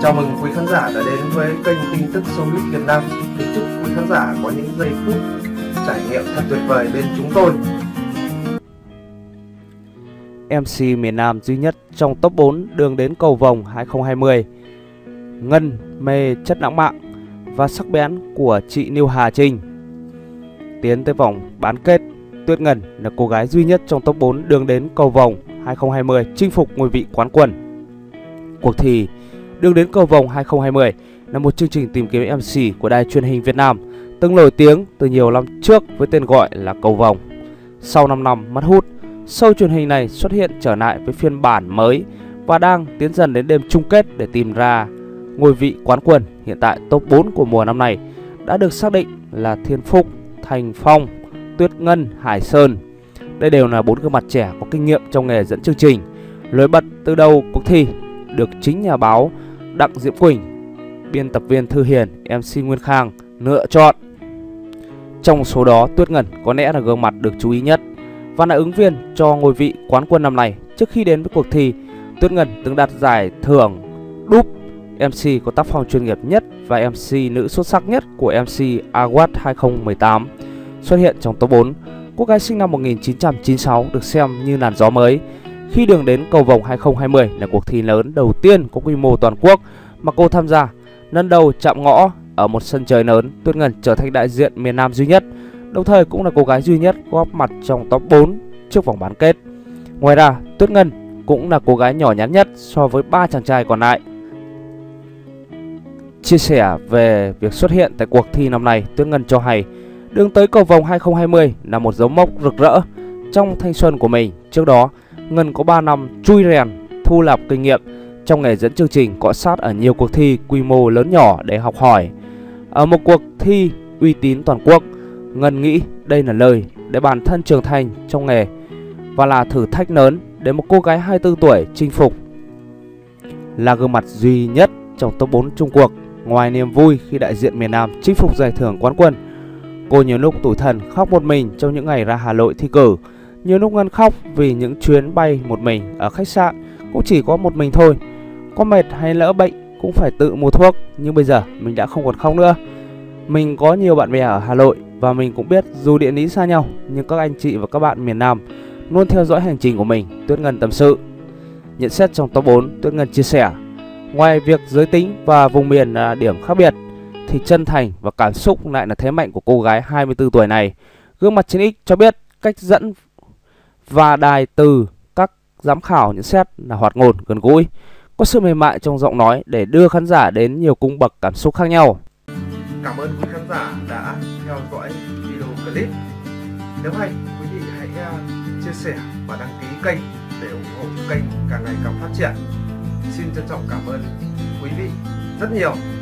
Chào mừng quý khán giả đã đến với kênh tin tức Showbiz Việt Nam. Kính chúc quý khán giả có những giây phút trải nghiệm thật tuyệt vời bên chúng tôi. MC miền Nam duy nhất trong top 4 đường đến cầu vồng 2020. Ngân mê chất lãng mạn và sắc bén của chị Niêu Hà Trinh. Tiến tới vòng bán kết, Tuyết Ngân là cô gái duy nhất trong top 4 đường đến cầu vồng 2020 chinh phục ngôi vị quán quân. Cuộc thi Đường đến cầu vồng 2020 là một chương trình tìm kiếm MC của đài truyền hình Việt Nam, từng nổi tiếng từ nhiều năm trước với tên gọi là Cầu Vồng. Sau 5 năm mất hút, show truyền hình này xuất hiện trở lại với phiên bản mới và đang tiến dần đến đêm chung kết để tìm ra ngôi vị quán quân. Hiện tại top 4 của mùa năm này đã được xác định là Thiên Phúc, Thành Phong, Tuyết Ngân, Hải Sơn. Đây đều là 4 gương mặt trẻ có kinh nghiệm trong nghề dẫn chương trình. Nổi bật từ đầu cuộc thi được chính nhà báo Đặng Diễm Quỳnh, biên tập viên Thư Hiền, MC Nguyên Khang lựa chọn. Trong số đó, Tuyết Ngân có lẽ là gương mặt được chú ý nhất và là ứng viên cho ngôi vị quán quân năm nay. Trước khi đến với cuộc thi, Tuyết Ngân từng đạt giải thưởng DUP MC có tác phong chuyên nghiệp nhất và MC nữ xuất sắc nhất của MC Award 2018. Xuất hiện trong top 4, cô gái sinh năm 1996 được xem như làn gió mới. Khi đường đến cầu vồng 2020 là cuộc thi lớn đầu tiên có quy mô toàn quốc mà cô tham gia. Lần đầu chạm ngõ ở một sân chơi lớn, Tuyết Ngân trở thành đại diện miền Nam duy nhất, đồng thời cũng là cô gái duy nhất góp mặt trong top 4 trước vòng bán kết. Ngoài ra, Tuyết Ngân cũng là cô gái nhỏ nhắn nhất so với 3 chàng trai còn lại. Chia sẻ về việc xuất hiện tại cuộc thi năm nay, Tuyết Ngân cho hay đường tới cầu vồng 2020 là một dấu mốc rực rỡ trong thanh xuân của mình. Trước đó, Ngân có 3 năm chui rèn, thu nạp kinh nghiệm trong nghề dẫn chương trình, cọ sát ở nhiều cuộc thi quy mô lớn nhỏ để học hỏi. Ở một cuộc thi uy tín toàn quốc, Ngân nghĩ đây là lời để bản thân trưởng thành trong nghề và là thử thách lớn để một cô gái 24 tuổi chinh phục. Là gương mặt duy nhất trong top 4 chung cuộc, ngoài niềm vui khi đại diện miền Nam chinh phục giải thưởng quán quân, cô nhiều lúc tủi thân khóc một mình trong những ngày ra Hà Nội thi cử. Nhiều lúc Ngân khóc vì những chuyến bay một mình ở khách sạn cũng chỉ có một mình thôi. Có mệt hay lỡ bệnh cũng phải tự mua thuốc. Nhưng bây giờ mình đã không còn khóc nữa. Mình có nhiều bạn bè ở Hà Nội và mình cũng biết dù địa lý xa nhau nhưng các anh chị và các bạn miền Nam luôn theo dõi hành trình của mình, Tuyết Ngân tâm sự. Nhận xét trong top 4, Tuyết Ngân chia sẻ, ngoài việc giới tính và vùng miền là điểm khác biệt thì chân thành và cảm xúc lại là thế mạnh của cô gái 24 tuổi này. Gương mặt 9X cho biết cách dẫn và đài từ các giám khảo nhận xét là hoạt ngôn, gần gũi, có sự mềm mại trong giọng nói để đưa khán giả đến nhiều cung bậc cảm xúc khác nhau. Cảm ơn quý khán giả đã theo dõi video clip. Nếu hay, quý vị hãy chia sẻ và đăng ký kênh để ủng hộ kênh càng ngày càng phát triển. Xin trân trọng cảm ơn quý vị rất nhiều.